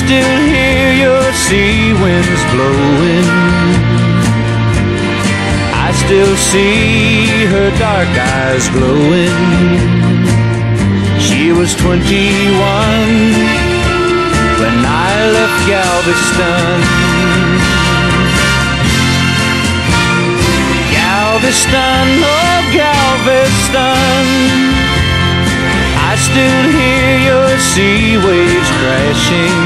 still hear your sea winds blowing. I still see her dark eyes glowing. She was 21 when I left Galveston. Galveston, oh Galveston, I still hear your sea waves crashing,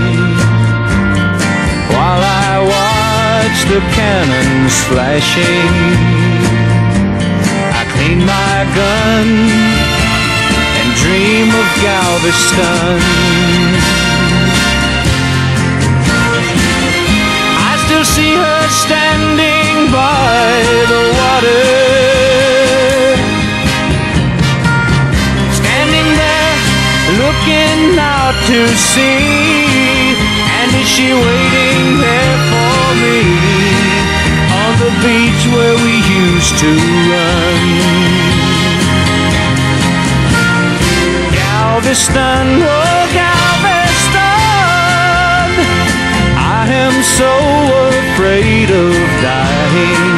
while I watch the cannons flashing. I clean my gun and dream of Galveston. I still see her standing by the water, standing there looking out to sea. And is she waiting there for me on the beach where we used to run? Galveston, oh Galveston, I am so afraid of dying.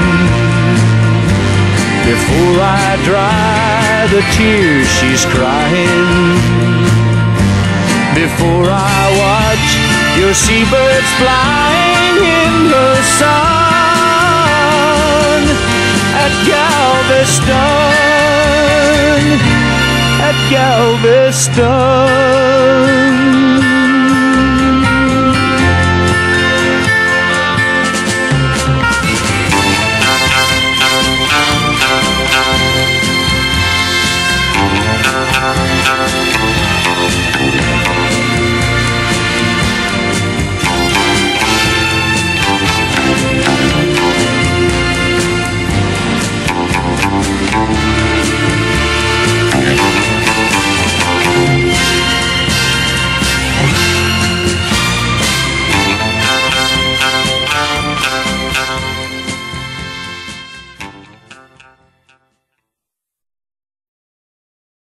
Before I dry the tears she's crying, before I watch your seabirds flying in the sun at Galveston, at Galveston.